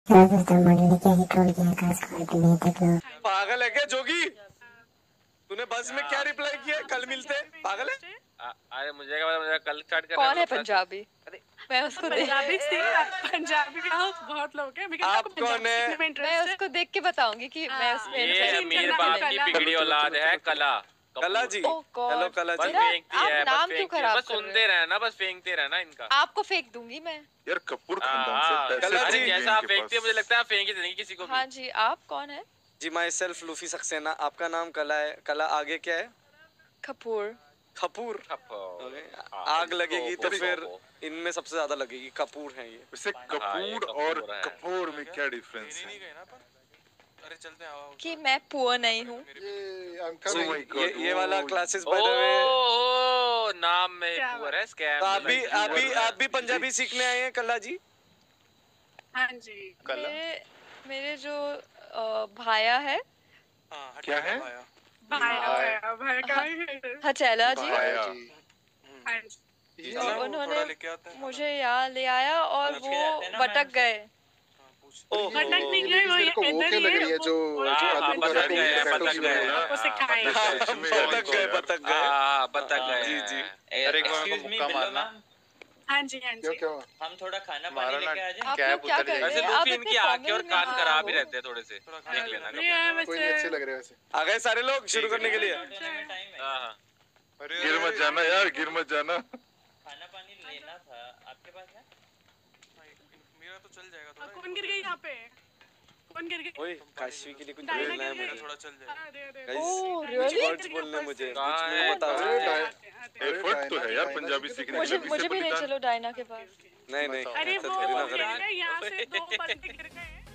पागल है क्या जोगी? तूने बस में क्या रिप्लाई किया? कल मिलते हैं। पागल है? अरे मुझे क्या पता, मुझे कल स्टार्ट करना है। कौन है पंजाबी? मैं उसको पंजाबी पंजाबी बहुत लोग हैं। आप कौन है? मैं उसको देख के बताऊंगी कि मैं उसमें ये अमीर बाप की बिगड़ी औलाद है कला। कला जी। हेलो कला जी। आप नाम क्यों खराब बस सुनते रहना, बस फेंकते रहना इनका। आपको फेंक दूंगी मैं। यार कपूर खानदान से कला जी जैसा आप फेंकते हैं मुझे लगता है फेंक ही देंगे किसी को भी। हाँ जी, आप कौन है? जी माई सेल्फ लूफी सक्सेना। आपका नाम कला है। कला आगे क्या है? कपूर। कपूर। आग लगेगी तो फिर इनमें सबसे ज्यादा लगेगी। कपूर है ये। वैसे कपूर और कपूर में क्या डिफरेंस है? अरे चलते हैं आओ। कि मैं पुअर नहीं हूँ। ये वाला classes by the way. Oh नाम में पुअर है स्कैम। तो आप भी पंजाबी सीखने आए हैं कला जी? हाँ जी। मेरे जो भाया है। क्या है? हचैला जी। उन्होंने मुझे यहाँ ले आया और वो भटक गए। भटक नहीं गए, वो इधर ही है जो बतक गए। जी जी। एक्सक्यूज मी बिल्लो। हाँ जी हाँ जी। हम थोड़ा खाना पानी लेके आ जाएं। आप लोग क्या कर रहे हैं? आप इनकी आंखें और कान खराब ही रहते हैं थोड़े से। देख लेना। कोई अच्छे लग रहे हैं वैसे। आ गए सारे लोग शुरू करने के लिए। गिर मत जाना यार, गिर मत जाना। खाना पानी लेना था, आपके पास है? मेरा तो चल जाएगा थोड़ा। कौन गिर गई यहाँ पे? कौन गिर गई? ओए काशवी के लिए कुछ बोलना है मुझे। थोड़ा चल जाएगा। ओह कुछ वर्ड्स बोलने हैं मुझे। कुछ मुझे बताओ। एफर्ट तो है यार पंजाबी सीखने मुझे भी ले चलो डायना के पास। नहीं अरे वो यहाँ से 2 बंदे गिर गए।